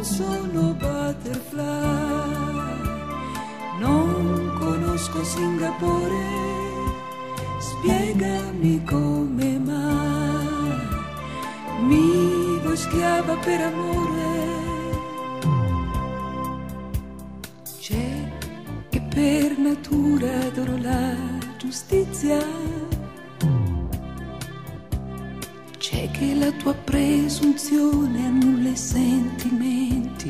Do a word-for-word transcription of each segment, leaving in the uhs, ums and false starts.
non sono butterfly, non conosco Singapore, spiegami come mai mi vuoi schiava per amore. C'è che per natura adoro la giustizia, c'è che la tua presunzione annulla i sentimenti,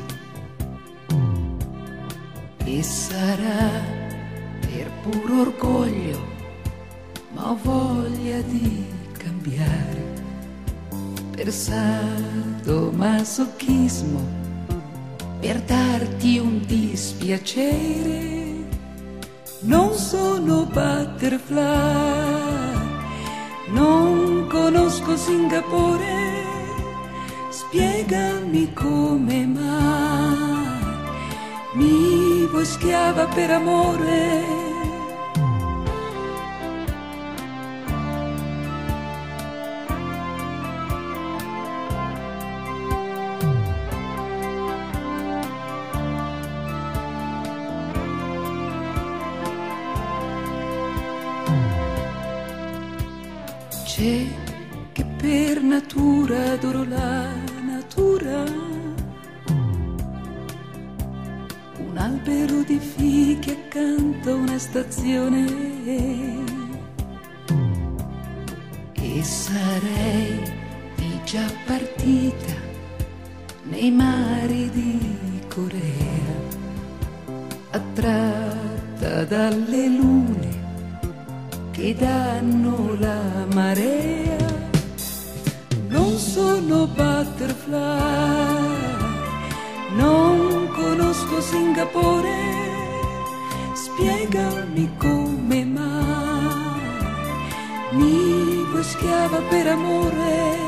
e sarà per puro orgoglio, ma ho voglia di cambiare, per sadomasochismo, per darti un dispiacere. Non sono butterfly, non conosco Singapore, spiegami come mai mi vuoi schiava per amore. C'è che per natura adoro la natura, un albero di fichi accanto a una stazione, e sarei di già partita nei mari di Corea, attratta dalle lune che danno la marea. Non sono butterfly, non conosco Singapore, spiegami come mai mi vuoi schiava per amore.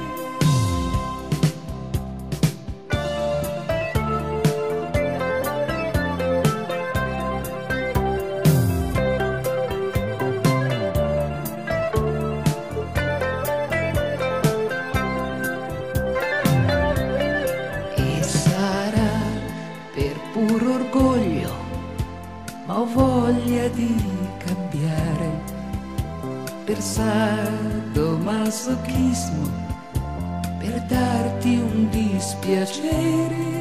Puro orgoglio, ma ho voglia di cambiare, per sadomasochismo, per darti un dispiacere.